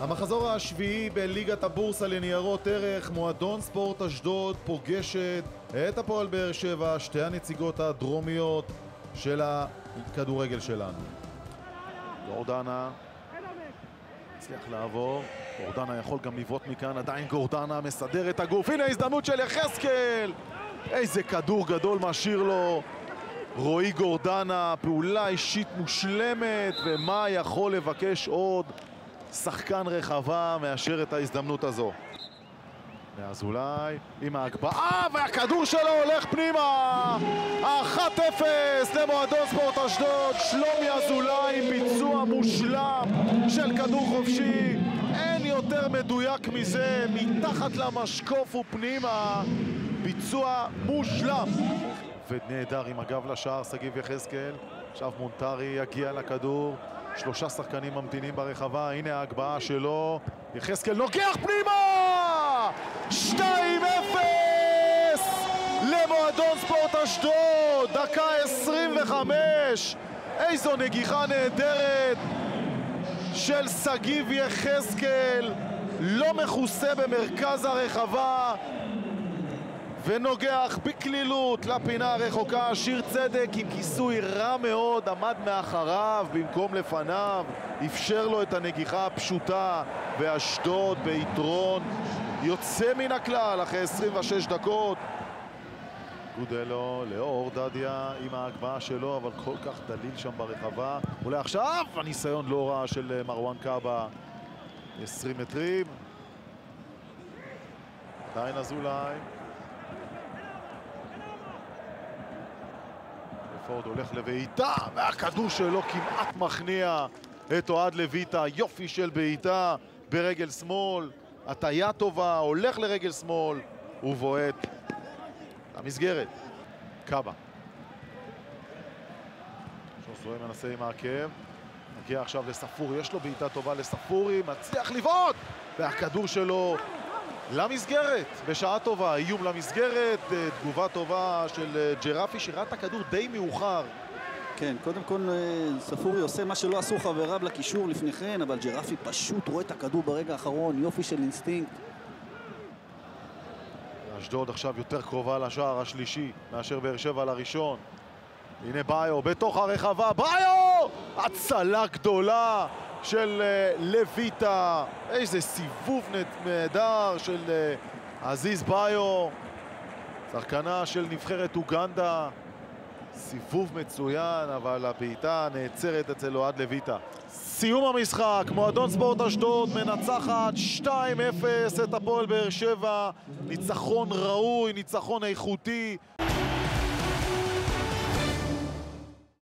המחזור השביעי בליגת הבורסה לניירות ערך, מועדון ספורט אשדוד פוגשת את הפועל באר שבע, שתי הנציגות הדרומיות של הכדורגל שלנו. גורדנה הצליח לעבור, גורדנה יכול גם לבעוט מכאן, עדיין גורדנה מסדר את הגוף, הנה הזדמנות של יחזקאל, איזה כדור גדול משאיר לו רועי גורדנה, פעולה אישית מושלמת, ומה יכול לבקש עוד שחקן רחבה מאשר את ההזדמנות הזו. מאזולאי עם ההגבהה, והכדור שלו הולך פנימה. 1-0 למועדון ספורט אשדוד. שלומי אזולאי עם ביצוע מושלם של כדור חופשי, אין יותר מדויק מזה, מתחת למשקוף ופנימה, ביצוע מושלם ונהדר עם הגב לשער. שגיב יחזקאל, עכשיו מונטרי יגיע לכדור, שלושה שחקנים ממתינים ברחבה, הנה ההגבהה שלו, יחזקאל נוגח פנימה! 2-0 למועדון ספורט אשדוד, דקה 25, איזו נגיחה נהדרת של שגיב יחזקאל, לא מכוסה במרכז הרחבה ונוגח בקלילות לפינה הרחוקה. שיר צדק עם כיסוי רע מאוד עמד מאחריו במקום לפניו, אפשר לו את הנגיחה הפשוטה, ואשדוד ביתרון יוצא מן הכלל אחרי 26 דקות. גודלו לאור דדיה עם ההגבהה שלו, אבל כל כך דליל שם ברחבה. אולי עכשיו הניסיון לא רע של מרואן קאבה, 20 מטרים. עדיין אזולאי, פורד הולך לביתה, והכדור שלו כמעט מכניע את אוהד לויטה. יופי של בעיטה ברגל שמאל, הטיה טובה, הולך לרגל שמאל ובועט למסגרת. קאבה, שוסוי מנסה עם העקב, מגיע עכשיו לספורי, יש לו בעיטה טובה לספורי, מצליח לבעוט, והכדור שלו למסגרת בשעה טובה, איום למסגרת, תגובה טובה של ג'רפי שראה את הכדור די מאוחר. כן, קודם כל ספורי עושה מה שלא עשו חבריו לקישור לפני כן, אבל ג'רפי פשוט רואה את הכדור ברגע האחרון, יופי של אינסטינקט. אשדוד עכשיו יותר קרובה לשער השלישי מאשר באר שבע לראשון. הנה ביו בתוך הרחבה, ביו! הצלה גדולה של לויטה, איזה סיבוב נהדר של עזיז ביו, שחקנה של נבחרת אוגנדה. סיבוב מצוין, אבל הבעיטה נעצרת אצל אוהד לויטה. סיום המשחק, מועדון ספורט אשדוד מנצחת 2-0 את הפועל באר שבע. ניצחון ראוי, ניצחון איכותי.